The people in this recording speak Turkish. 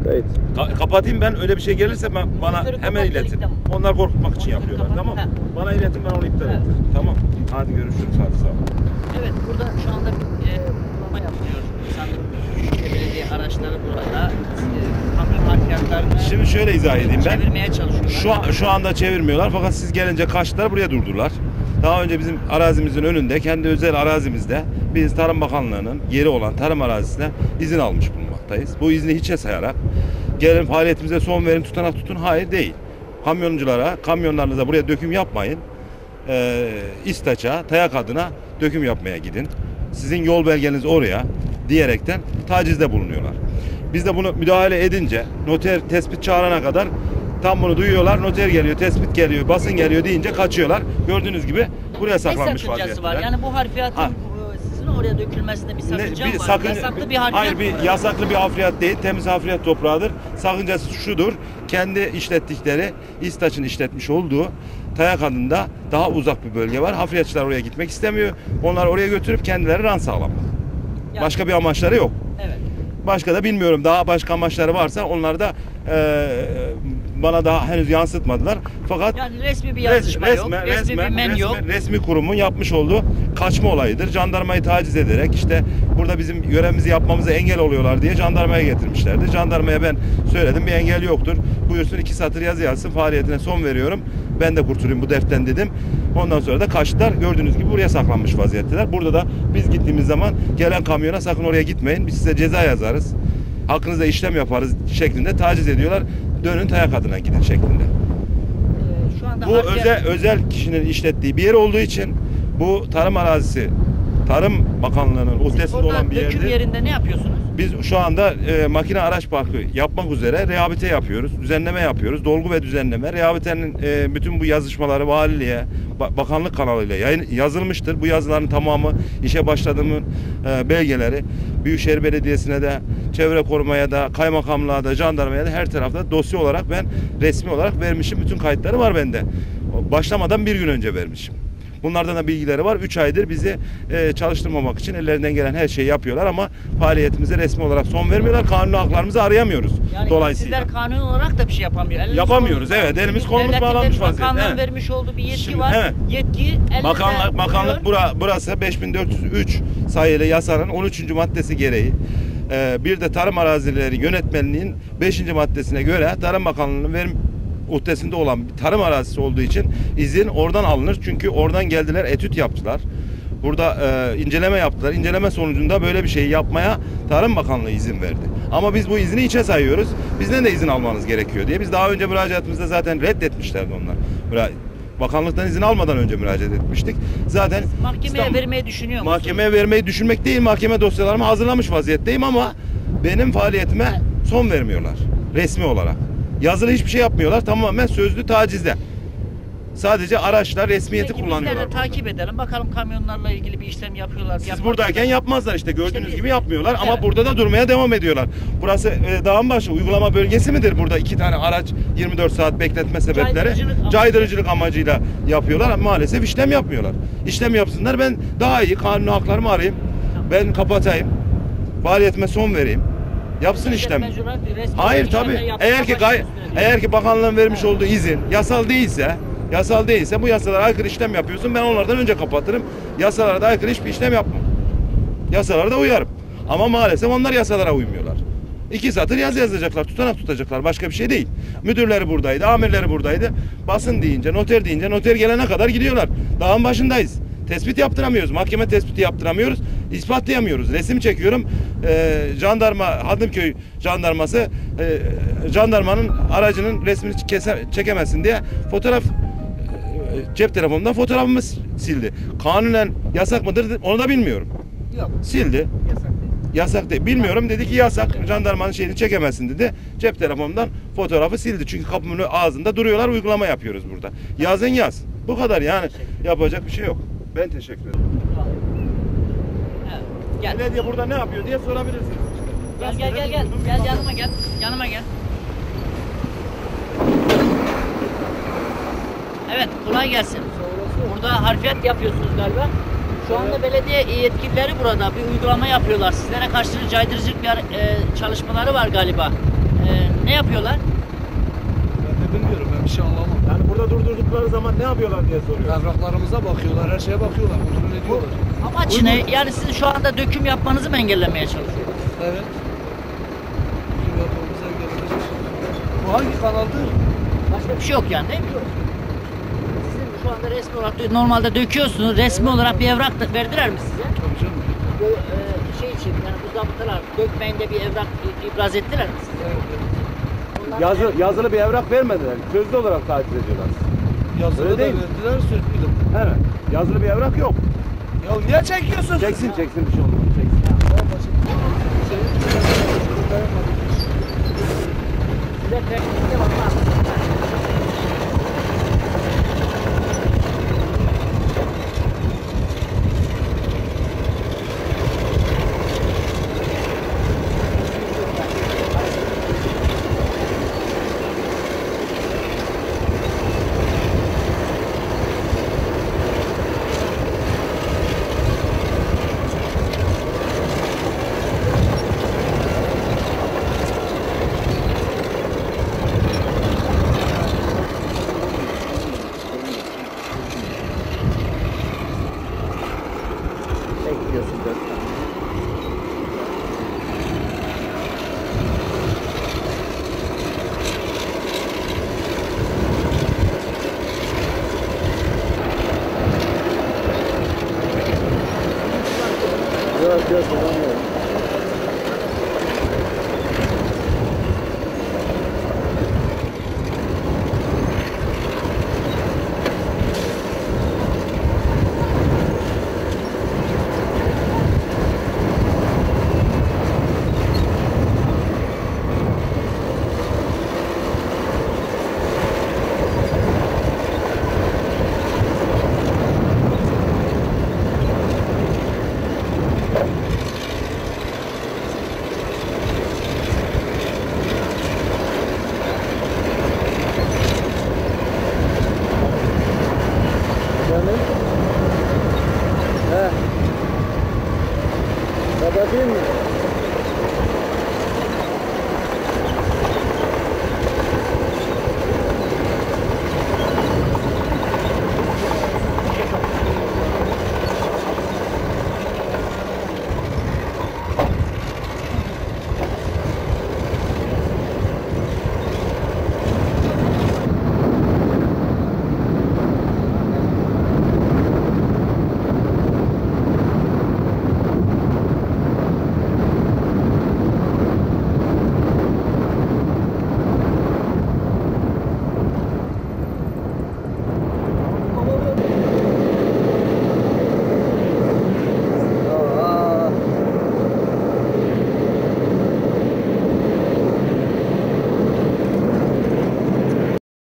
Kayıt. Kapatayım ben, öyle bir şey gelirse bana hemen iletin. Onlar korkutmak için yapıyorlar, tamam. Bana iletin, ben onu iptal ettim. Tamam. Hadi görüşürüz, hadi sağ ol. Evet, burada şu anda bir uygulama yapılıyor. Sanırım belediye araçları burada kamyon harfiyatlarını Şimdi şöyle izah edeyim ben. Çevirmeye çalışıyorlar. Şu anda çevirmiyorlar, fakat siz gelince kaçtılar, buraya durdular. Daha önce bizim arazimizin önünde, kendi özel arazimizde biz Tarım Bakanlığı'nın yeri olan tarım arazisine izin almış bulunmaktayız. Bu izni hiçe sayarak gelin faaliyetimize son verin, tutanak tutun. Hayır, değil. Kamyonculara, kamyonlarınıza buraya döküm yapmayın. İstaça, Tayak adına döküm yapmaya gidin. Sizin yol belgeniz oraya diyerekten tacizde bulunuyorlar. Biz de bunu müdahale edince, noter tespit çağırana kadar tam bunu duyuyorlar. Noter geliyor, tespit geliyor, basın geliyor deyince kaçıyorlar. Gördüğünüz gibi buraya saklanmış vaziyetteler. Var? Yani bu harfiyatın sizin oraya dökülmesinde bir sakınca mı var? Yasaklı bir harfiyat. Hayır, bir yasaklı bir hafriyat değil, temiz hafriyat toprağıdır. Sakıncası şudur: kendi işlettikleri, İstaç'ın işletmiş olduğu Tayak adında daha uzak bir bölge var. Hafriyatçılar oraya gitmek istemiyor. Onlar oraya götürüp kendileri rant sağlamak. Yani, başka bir amaçları yok. Evet. Başka da bilmiyorum. Daha başka amaçları varsa onlar da bana daha henüz yansıtmadılar. Fakat yani resmi bir yazışma yok. Resmi bir men yok. Resmi kurumun yapmış olduğu kaçma olayıdır. Jandarmayı taciz ederek işte burada bizim görevimizi yapmamıza engel oluyorlar diye jandarmaya getirmişlerdi. Jandarmaya ben söyledim, bir engel yoktur. Buyursun 2 satır yazı yazsın, faaliyetine son veriyorum. Ben de kurtulayım bu dertten dedim. Ondan sonra da kaçtılar. Gördüğünüz gibi buraya saklanmış vaziyetteler. Burada da biz gittiğimiz zaman gelen kamyona sakın oraya gitmeyin, biz size ceza yazarız, hakkınızda işlem yaparız şeklinde taciz ediyorlar. Dönün Tayak adına gidin şeklinde. Şu anda bu özel kişinin işlettiği bir yer olduğu için bu tarım arazisi Tarım Bakanlığı'nın uhdesinde olan bir yerdir. Döküm yerinde ne yapıyorsunuz? Biz şu anda makine araç parkı yapmak üzere rehabilite yapıyoruz, düzenleme yapıyoruz, dolgu ve düzenleme. Rehabilitenin bütün bu yazışmaları valiliğe, bakanlık kanalıyla yazılmıştır. Bu yazıların tamamı işe başladığımın belgeleri Büyükşehir Belediyesi'ne de, çevre korumaya da, kaymakamlığa da, jandarmaya da her tarafta dosya olarak ben resmi olarak vermişim. Bütün kayıtları var bende. Başlamadan bir gün önce vermişim. Bunlardan da bilgileri var. 3 aydır bizi çalıştırmamak için ellerinden gelen her şeyi yapıyorlar ama faaliyetimize resmi olarak son vermiyorlar. Kanuni haklarımızı arayamıyoruz. Yani dolayısıyla. Sizler kanuni olarak da bir şey yapamıyor. Yapamıyoruz, evet. Elimiz kolumuz bağlanmış vaziyette. Bakanlığın vermiş olduğu bir yetki var. Evet. Yetki Bakanlık burası 5403 sayılı yasanın 13. maddesi gereği. Bir de tarım arazileri yönetmenliğin 5. maddesine göre Tarım Bakanlığı'nın uhdesinde olan bir tarım arazisi olduğu için izin oradan alınır. Çünkü oradan geldiler, etüt yaptılar. Burada inceleme yaptılar. İnceleme sonucunda böyle bir şeyi yapmaya Tarım Bakanlığı izin verdi. Ama biz bu izni içe sayıyoruz. Bizden de izin almanız gerekiyor diye. Biz daha önce müracaatımızda zaten reddetmişlerdi onlar. Bakanlıktan izin almadan önce müracaat etmiştik. Zaten mahkemeye vermeyi düşünüyor musunuz? Mahkemeye vermeyi düşünmek değil, mahkeme dosyalarımı hazırlamış vaziyetteyim ama benim faaliyetime son vermiyorlar resmi olarak. Yazılı hiçbir şey yapmıyorlar. Tamamen sözlü tacizde. Sadece araçlar resmiyeti kullanıyorlar. Biz de takip edelim. Bakalım kamyonlarla ilgili bir işlem yapıyorlar. Siz buradayken yapmazlar işte. Gördüğünüz gibi yapmıyorlar ama burada da durmaya devam ediyorlar. Burası dağın başı uygulama bölgesi midir? Burada 2 tane araç 24 saat bekletme sebepleri caydırıcılık amacıyla yapıyorlar ama maalesef işlem yapmıyorlar. İşlem yapsınlar, ben daha iyi kanuni haklarımı arayayım. Ben kapatayım. Faaliyetime son vereyim. Yapsın işlem. Hayır tabii. Eğer ki bakanlığın vermiş olduğu izin yasal değilse bu yasalara aykırı işlem yapıyorsun. Ben onlardan önce kapatırım. Yasalara da aykırı hiçbir işlem yapmam. Yasalara da uyarım. Ama maalesef onlar yasalara uymuyorlar. 2 satır yazı yazacaklar, tutanak tutacaklar. Başka bir şey değil. Müdürleri buradaydı, amirleri buradaydı. Basın deyince, noter gelene kadar gidiyorlar. Dağın başındayız. Tespit yaptıramıyoruz. Mahkeme tespiti yaptıramıyoruz. İspatlayamıyoruz. Resim çekiyorum. Jandarma, Hadımköy jandarması jandarmanın aracının resmini çekemezsin diye fotoğraf cep telefonundan fotoğrafımı sildi. Kanunen yasak mıdır onu da bilmiyorum. Yok. Sildi. Yasak değil. Bilmiyorum, dedi ki yasak. Jandarmanın şeyini çekemezsin dedi. Cep telefonundan fotoğrafı sildi. Çünkü kapımın ağzında duruyorlar, uygulama yapıyoruz burada. Yazın yaz. Bu kadar yani. Yapacak bir şey yok. Ben teşekkür ederim. Evet, gel. Belediye burada ne yapıyor diye sorabilirsiniz. Gel. Gel yanıma gel. Yanıma gel. Evet, kolay gelsin. Burada harfiyat yapıyorsunuz galiba. Şu anda belediye yetkilileri burada bir uygulama yapıyorlar. Sizlere karşı caydırıcılık bir çalışmaları var galiba. Ne yapıyorlar? Ben de bilmiyorum, ben bir şey anlamam. Yani burada durdurdukları zaman ne yapıyorlar diye soruyor. Evraklarımıza bakıyorlar, her şeye bakıyorlar, kontrol ediyorlar. Amaç ne? Yani sizin şu anda döküm yapmanızı mı engellemeye çalışıyorlar? Evet. Bizim yapmamıza engellenecek. Bu hangi kanaldı? Başka bir şey yok yani değil mi? Sizin şu anda resmi olarak normalde döküyorsunuz. Resmi olarak bir evrak da verdiler mi size? Tabii canım. Bu şey için yani bu zabıtalar dökmeyin de bir evrak ibraz ettiler mi size? Evet. Yazılı bir evrak vermediler. Sözlü olarak takip ediyorlar. Yazılı Öyle da değil mi? verdiler, sözlüydü. Evet. Yazılı bir evrak yok. Ya niye çekiyorsun? Çeksin bir şey olmaz. Çeksin. Size teknikte var.